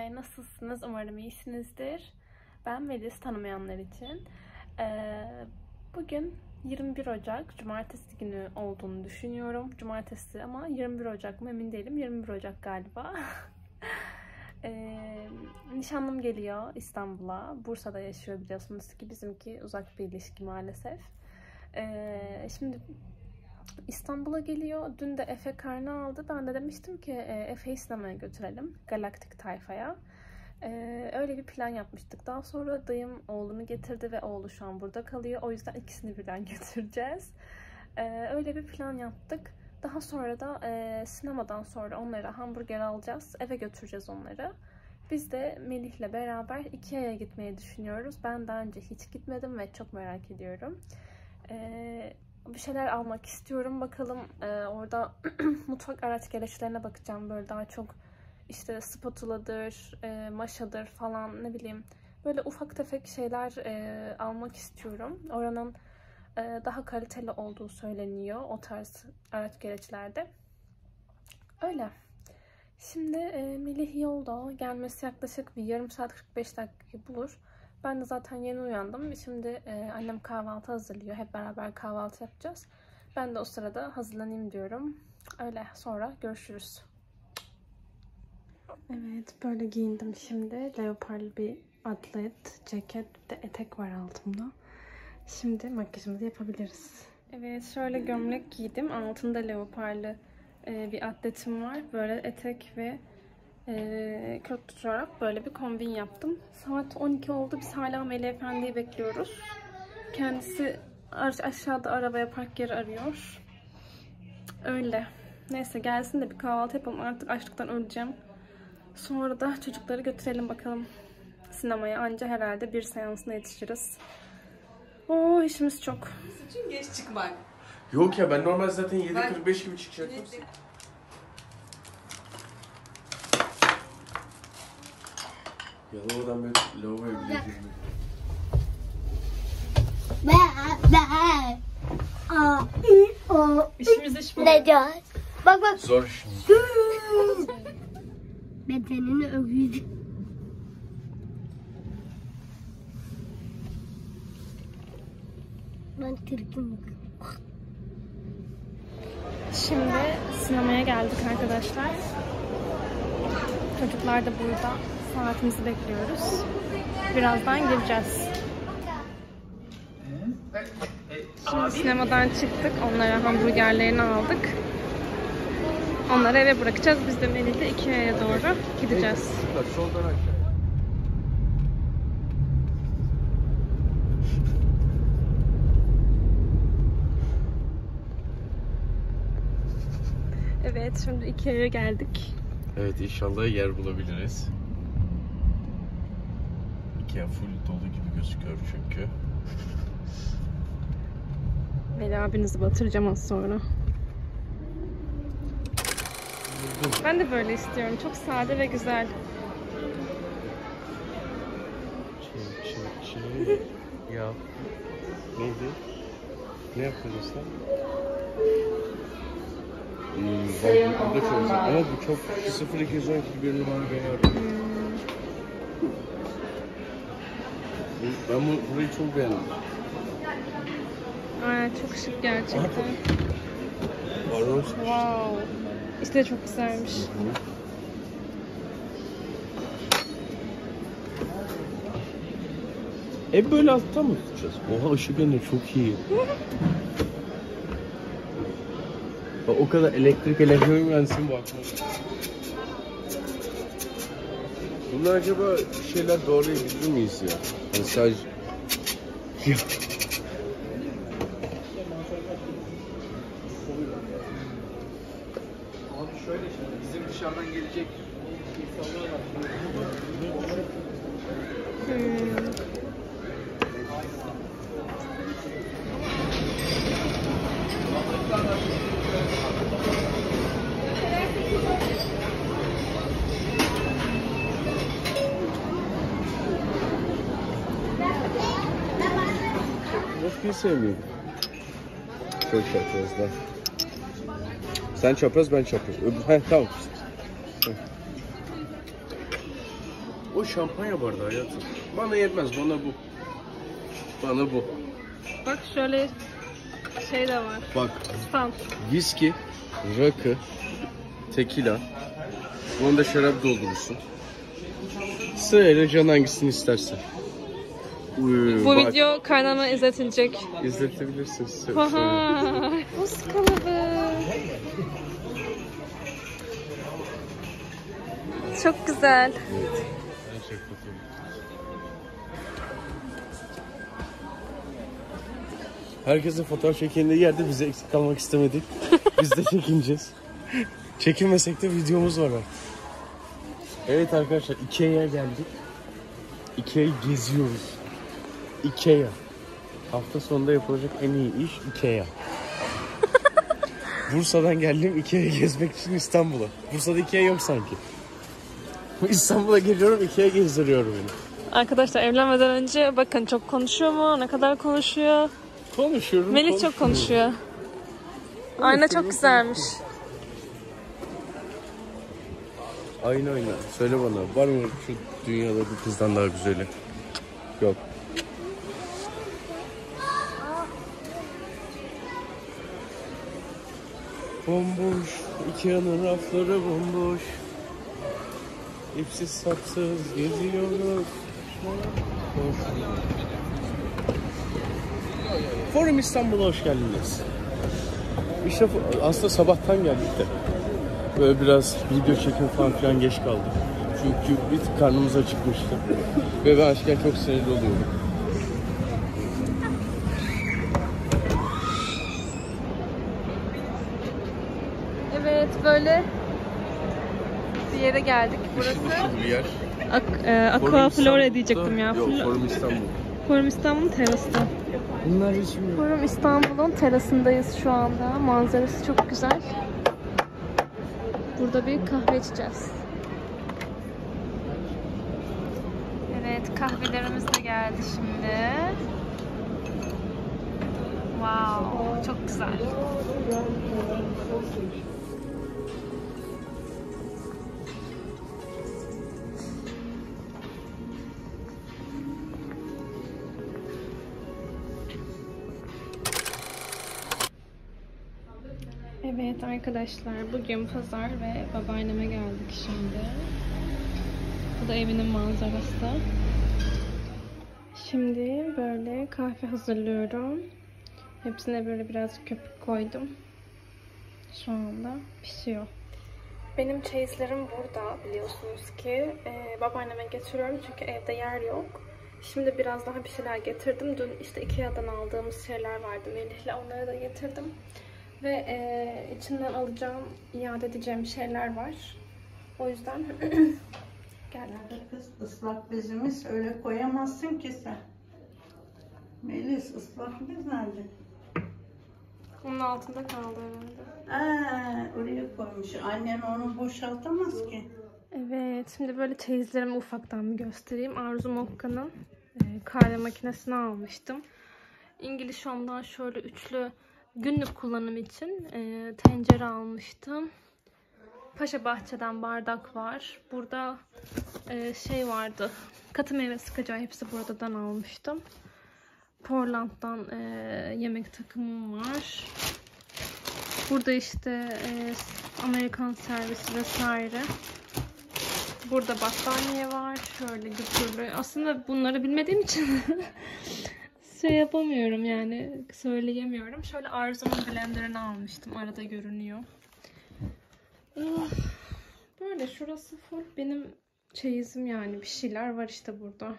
Nasılsınız? Umarım iyisinizdir. Ben Melis, tanımayanlar için. Bugün 21 Ocak, Cumartesi günü olduğunu düşünüyorum. Cumartesi ama 21 Ocak mı emin değilim. 21 Ocak galiba. Nişanlım geliyor İstanbul'a. Bursa'da yaşıyor biliyorsunuz ki, bizimki uzak bir ilişki maalesef. Şimdi İstanbul'a geliyor. Dün de Efe karnı aldı. Ben de demiştim ki Efe'yi sinemaya götürelim. Galaktik Tayfa'ya. Öyle bir plan yapmıştık. Daha sonra dayım oğlunu getirdi ve oğlu şu an burada kalıyor. O yüzden ikisini birden götüreceğiz. Öyle bir plan yaptık. Daha sonra da sinemadan sonra onlara hamburger alacağız. Eve götüreceğiz onları. Biz de Melih'le beraber Ikea'ya gitmeyi düşünüyoruz. Ben daha önce hiç gitmedim ve çok merak ediyorum. Bir şeyler almak istiyorum. Bakalım orada mutfak araç gereçlerine bakacağım. Böyle daha çok işte spatula'dır, maşadır falan, ne bileyim. Böyle ufak tefek şeyler almak istiyorum. Oranın daha kaliteli olduğu söyleniyor o tarz araç gereçlerde. Öyle. Şimdi Melih yolda. Gelmesi yaklaşık bir yarım saat 45 dakika bulur. Ben de zaten yeni uyandım. Şimdi annem kahvaltı hazırlıyor. Hep beraber kahvaltı yapacağız. Ben de o sırada hazırlanayım diyorum. Öyle, sonra görüşürüz. Evet, böyle giyindim şimdi. Leoparlı bir atlet, ceket, bir de etek var altımda. Şimdi makyajımızı yapabiliriz. Evet, şöyle gömlek giydim. Altında leoparlı bir atletim var. Böyle etek ve kötü çorap, böyle bir kombin yaptım. Saat 12 oldu. Biz hala Melih Efendi'yi bekliyoruz. Kendisi aşağıda arabaya park yeri arıyor. Öyle. Neyse, gelsin de bir kahvaltı yapalım. Artık açlıktan öleceğim. Sonra da çocukları götürelim bakalım sinemaya. Anca herhalde bir seansına yetişiriz. Oo, işimiz çok. Saçın geç çıkmak. Yok ya, ben normal zaten 7:45 gibi çıkacaktım. Ya da oradan böyle lavaboya bile girdim. İşimiz iş bu. Bak bak. Zor iş. Bedenini övüydü. Ben Türk'üm. Şimdi sinemaya geldik arkadaşlar. Çocuklar da burada. Saatimizi bekliyoruz. Birazdan gireceğiz. Şimdi sinemadan çıktık. Onlara hamburgerlerini aldık. Onları eve bırakacağız. Biz de Melih'le Ikea'ya doğru gideceğiz. Soldan aşağı. Evet, şimdi Ikea'ya geldik. Evet, inşallah yer bulabiliriz. Ikea full dolu gibi gözüküyor çünkü. Melih abinizi batıracağım az sonra. Ben de böyle istiyorum. Çok sade ve güzel. Ya. Neydi? Ne yapıyoruz sen? Bak, bu da çok güzel. Ama bu çok 0212 bir numara beğeniyorum. Ben burayı çok beğendim. Aynen, çok şık gerçekten. Pardon. Wow. İşte çok güzelmiş. Böyle altta mı tutacağız? Oha, ışık yanıyor, çok iyi. Bak, o kadar elektrik mühendisiyim bu aklıma. Bunlar acaba bir şeyler doğrayabilir miyiz ya? Yani sadece... Abi şöyle, şimdi bizim dışarıdan gelecek insanlar var. Rafkayı sevmiyorum. Çok çaprazlar. Sen çapraz, ben çapraz. Tamam. O şampanya bardağı hayatım. Bana yetmez, bana bu. Bana bu. Bak şöyle şey de var. Bak. Stand. Viski, rakı, tekila. Bunu da şarap doldurursun. Sırayla can hangisini istersen. Bu video kaynana izletilecek. İzletebilirsin. Haha. Buz kalıbı. Çok güzel. Evet. Her şey fotoğraf. Herkesin fotoğraf çekindiği yerde bize eksik kalmak istemedik. Biz de çekineceğiz. Çekinmesek de videomuz var artık. Evet arkadaşlar, Ikea'ya geldik. Ikea'yı geziyoruz. Ikea. Hafta sonunda yapılacak en iyi iş Ikea. Bursa'dan geldim Ikea'yı gezmek için İstanbul'a. Bursa'da Ikea yok sanki. İstanbul'a geliyorum, Ikea gezdiriyor beni. Arkadaşlar evlenmeden önce bakın çok konuşuyor mu? Ne kadar konuşuyor? Konuşuyorum. Melih çok konuşuyor. Ayna çok güzelmiş. Ayna. Söyle bana, var mı şu dünyada bir kızdan daha güzeli? Yok. Bomboş, Ikea'nın rafları bomboş. İpsiz sapsız geziyoruz. Forum İstanbul'a hoş geldiniz. İşte aslında sabahtan geldik de. Böyle biraz video çekim falan filan geç kaldı. Çünkü bir tık karnımız acıkmıştı. Ve ben açken çok sinirli oluyorum. Evet, böyle bir yere geldik. Burası Bir yer. Aqua Flora diyecektim ya. Yok, Forum İstanbul. Forum İstanbul'un terası. Bunlar için Forum İstanbul'un terasındayız şu anda. Manzarası çok güzel. Burada bir kahve içeceğiz. Evet, kahvelerimiz de geldi şimdi. Wow, çok güzel. Evet arkadaşlar, bugün pazar ve babaanneme geldik şimdi. Bu da evinin manzarası. Şimdi böyle kahve hazırlıyorum. Hepsine böyle biraz köpük koydum. Şu anda pişiyor. Benim çeyizlerim burada biliyorsunuz ki. Babaanneme getiriyorum çünkü evde yer yok. Şimdi biraz daha bir şeyler getirdim. Dün işte Ikea'dan aldığımız şeyler vardı Melih'le. Onları da getirdim. Ve içinden alacağım, iade edeceğim şeyler var. O yüzden geldik. Kız ıslak bezimiz öyle koyamazsın ki sen. Melis, ıslak bez nerede? Onun altında kaldı herhalde. Oraya koymuş. Annen onu boşaltamaz ki. Evet, şimdi böyle çeyizlerimi ufaktan bir göstereyim. Arzu Mokka'nın kahve makinesini almıştım. İngiliz Home'dan şöyle üçlü günlük kullanım için tencere almıştım. Paşa Bahçe'den bardak var. Burada şey vardı. Katı meyve sıkacağı, hepsi buradan almıştım. Portland'dan yemek takımım var. Burada işte Amerikan servisi vesaire. Burada battaniye var. Şöyle güçlü. Aslında bunları bilmediğim için şey yapamıyorum yani. Söyleyemiyorum. Şöyle Arzu'nun blenderını almıştım. Arada görünüyor. Böyle şurası full benim çeyizim yani. Bir şeyler var işte burada.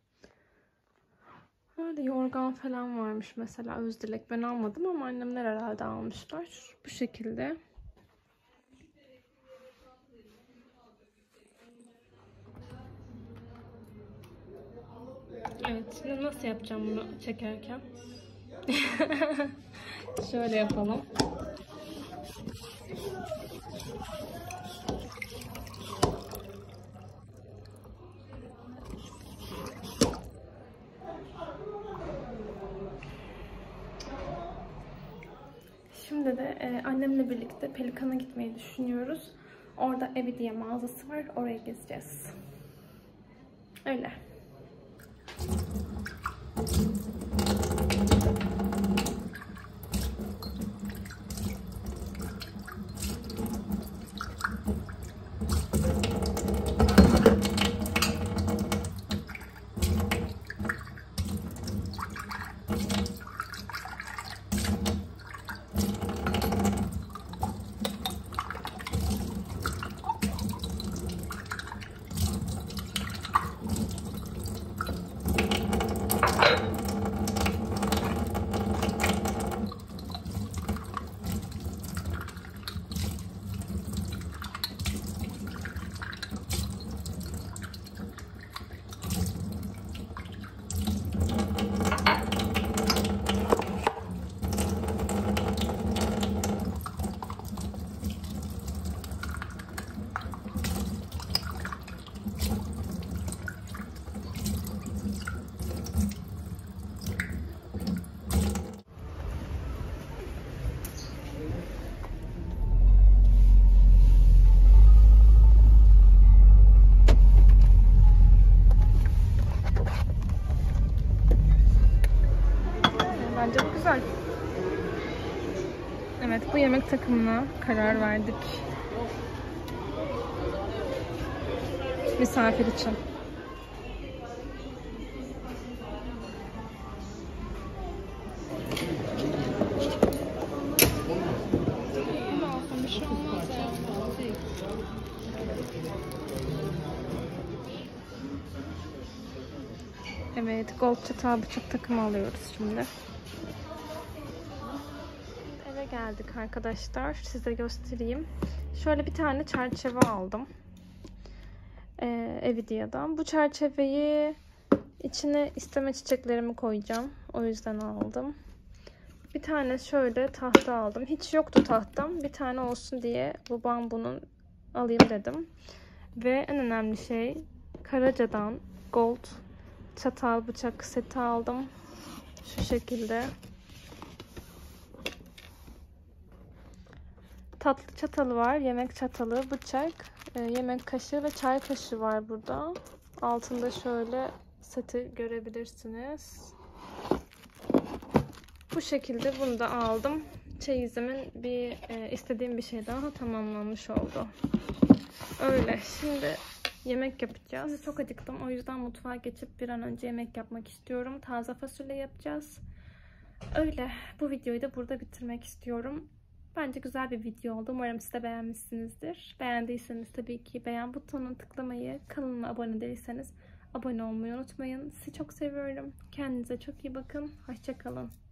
Böyle yorgan falan varmış mesela. Özdilek ben almadım ama annemler herhalde almışlar. Bu şekilde. Evet, şimdi nasıl yapacağım bunu çekerken? Şöyle yapalım. Şimdi de annemle birlikte Pelikan'a gitmeyi düşünüyoruz. Orada Evi diye mağazası var. Oraya gezeceğiz. Öyle. Bence bu güzel. Evet, bu yemek takımına karar verdik. Misafir için. Evet, gold çatal bıçak takımı alıyoruz şimdi. Eve geldik arkadaşlar. Size göstereyim. Şöyle bir tane çerçeve aldım. Evidia'dan. Bu çerçeveyi içine isteme çiçeklerimi koyacağım. O yüzden aldım. Bir tane şöyle tahta aldım. Hiç yoktu tahtam. Bir tane olsun diye bu bambunun alayım dedim. Ve en önemli şey Karaca'dan gold çatal bıçak seti aldım. Şu şekilde. Tatlı çatalı var. Yemek çatalı, bıçak, yemek kaşığı ve çay kaşığı var burada. Altında şöyle seti görebilirsiniz. Bu şekilde bunu da aldım. Çeyizimin istediğim bir şey daha tamamlanmış oldu. Öyle. Şimdi yemek yapacağız. Çok acıktım. O yüzden mutfağa geçip bir an önce yemek yapmak istiyorum. Taze fasulye yapacağız. Öyle. Bu videoyu da burada bitirmek istiyorum. Bence güzel bir video oldu. Umarım siz de beğenmişsinizdir. Beğendiyseniz tabii ki beğen butonuna tıklamayı, kanalıma abone değilseniz abone olmayı unutmayın. Sizi çok seviyorum. Kendinize çok iyi bakın. Hoşça kalın.